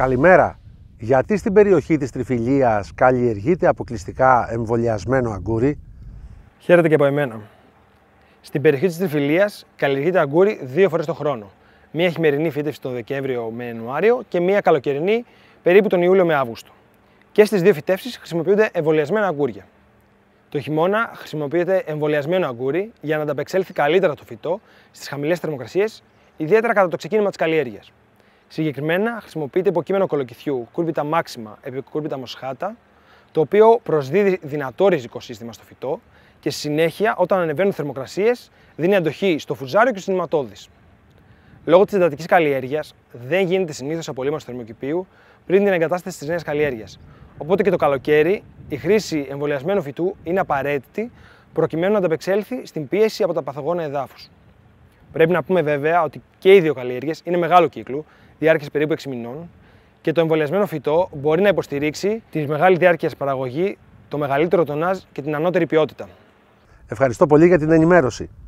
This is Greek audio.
Καλημέρα. Γιατί στην περιοχή της Τριφυλίας καλλιεργείται αποκλειστικά εμβολιασμένο αγκούρι? Χαίρετε και από εμένα. Στην περιοχή της Τριφυλίας καλλιεργείται αγκούρι 2 φορές το χρόνο. Μία χειμερινή φύτευση τον Δεκέμβριο με Ιανουάριο και μία καλοκαιρινή περίπου τον Ιούλιο με Αύγουστο. Και στις δύο φυτεύσεις χρησιμοποιούνται εμβολιασμένα αγκούρια. Το χειμώνα χρησιμοποιείται εμβολιασμένο αγκούρι για να ανταπεξέλθει καλύτερα το φυτό στις χαμηλές θερμοκρασίες, ιδιαίτερα κατά το ξεκίνημα της καλλιέργειας. Συγκεκριμένα χρησιμοποιείται υποκείμενο κολοκυθιού Cucurbita maxima επί Cucurbita moschata, το οποίο προσδίδει δυνατό ριζικό σύστημα στο φυτό και στη συνέχεια, όταν ανεβαίνουν οι θερμοκρασίες, δίνει αντοχή στο φουζάριο και στους νηματώδεις. Λόγω της εντατικής καλλιέργειας, δεν γίνεται συνήθως απολύμανση του θερμοκηπίου πριν την εγκατάσταση της νέας καλλιέργειας. Οπότε και το καλοκαίρι η χρήση εμβολιασμένου φυτού είναι απαραίτητη προκειμένου να ανταπεξέλθει στην πίεση από τα παθογόνα εδάφους. Πρέπει να πούμε βέβαια ότι και οι δύο καλλιέργειες είναι μεγάλου κύκλου, διάρκειας περίπου 6 μηνών, και το εμβολιασμένο φυτό μπορεί να υποστηρίξει τη μεγάλη διάρκεια παραγωγή, το μεγαλύτερο τονάζ και την ανώτερη ποιότητα. Ευχαριστώ πολύ για την ενημέρωση.